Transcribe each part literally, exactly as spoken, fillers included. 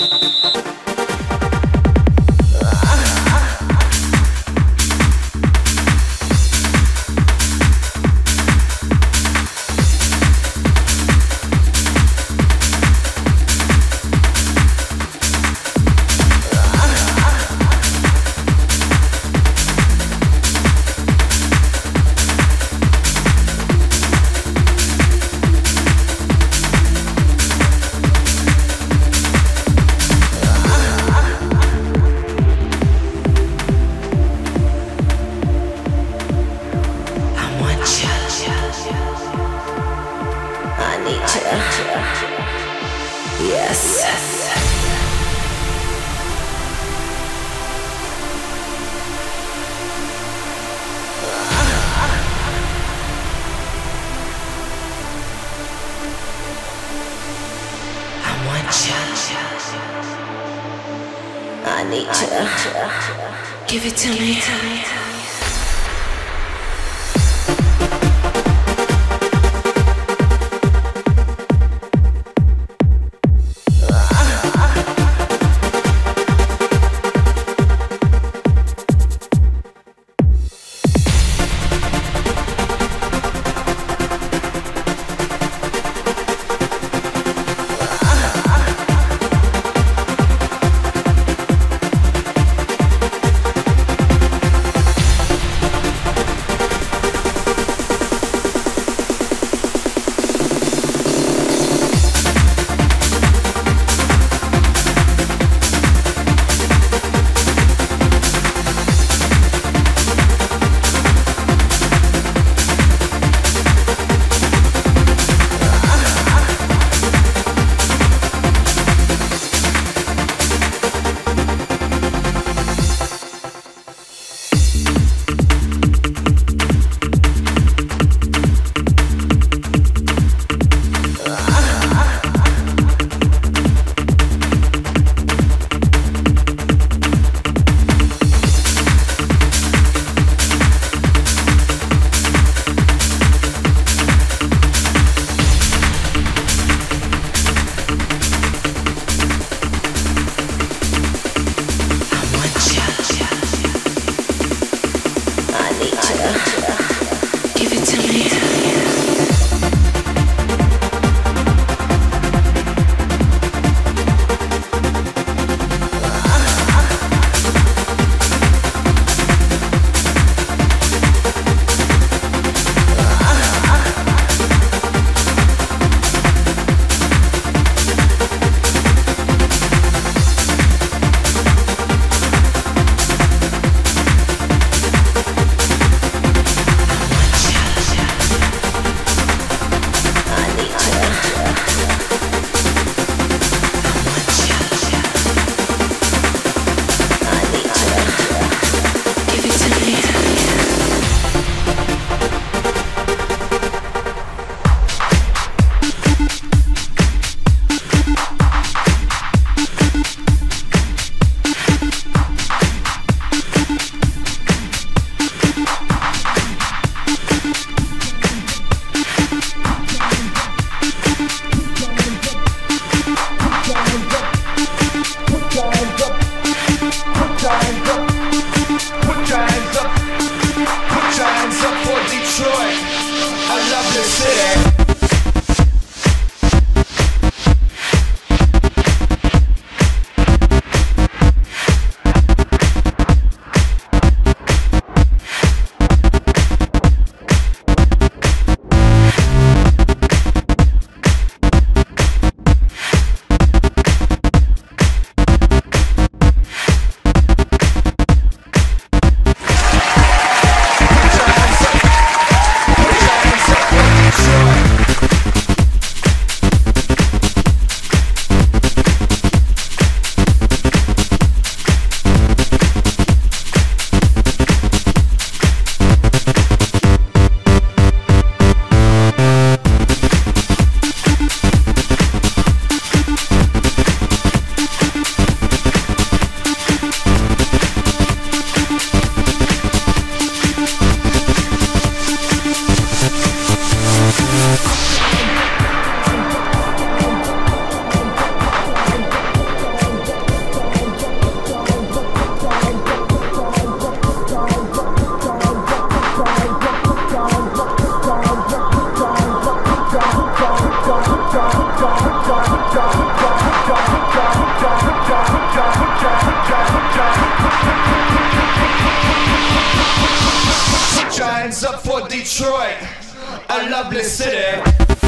I need you. Give it to me. hands up for Detroit, a lovely city.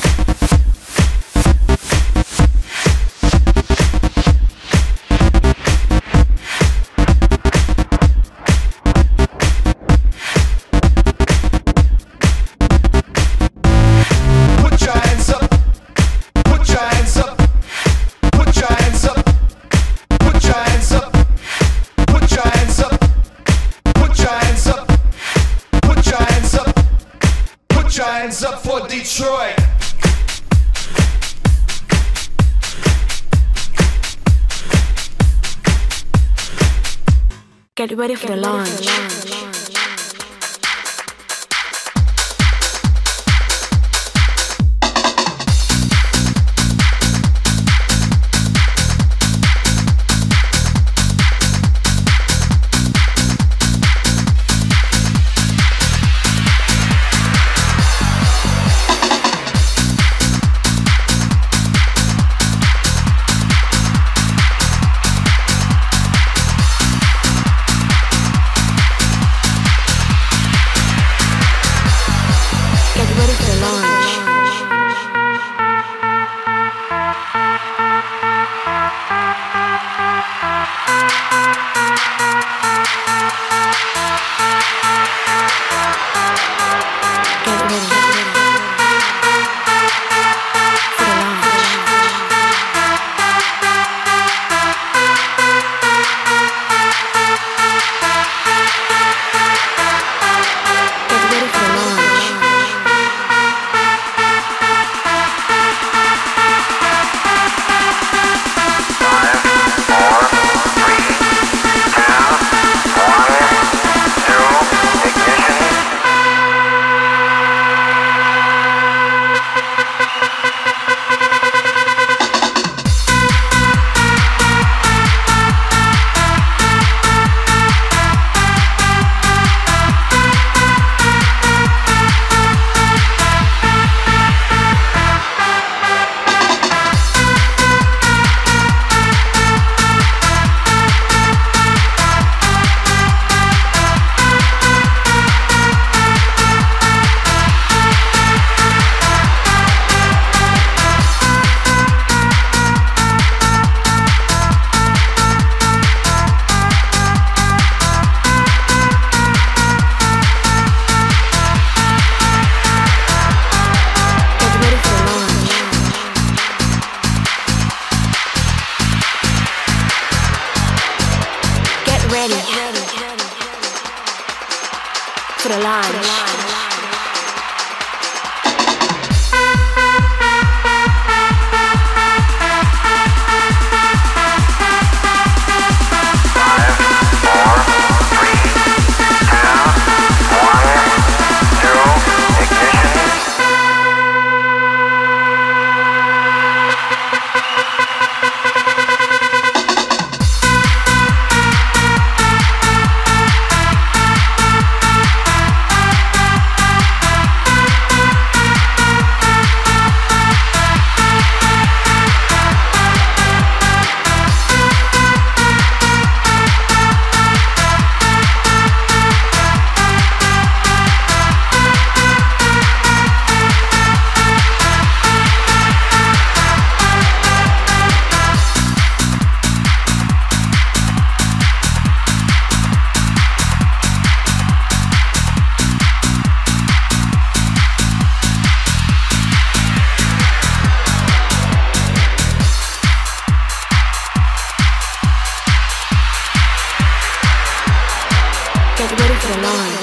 Hands up for Detroit. Get ready for the launch. For the launch. Get ready for the launch.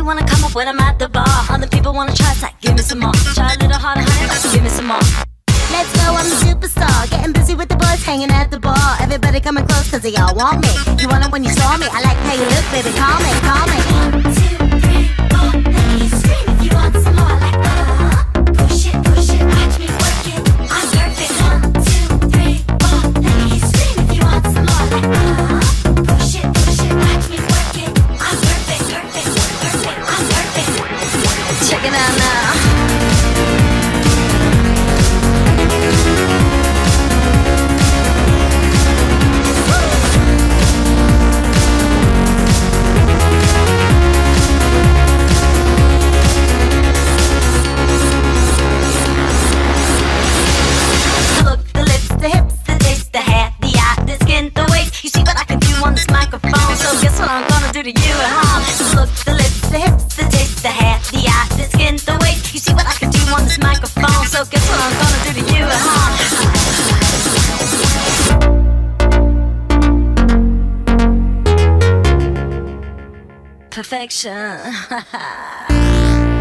When I'm at the bar, other people wanna try, it's like, give me some more. Try a little harder, honey, give me some more. let's go, I'm the superstar. Getting busy with the boys, hanging at the bar. Everybody coming close cause they all want me. You want it when you saw me, I like how you look, baby, call me, call me. One, two, three, four, let me scream if you want some more. I like uh, push it, push it, watch me work it, I'm perfect. One, two, three, four, let me scream if you want some more. I like uh, push it, push it, watch me work it, I'm perfect, perfect, perfect, I'm perfect. Check it out now. To you at home. The look, the lips, the hips, the taste, the hair, the eye, the skin, the weight. You see what I can do on this microphone. So guess what I'm gonna do to you at home? Perfection.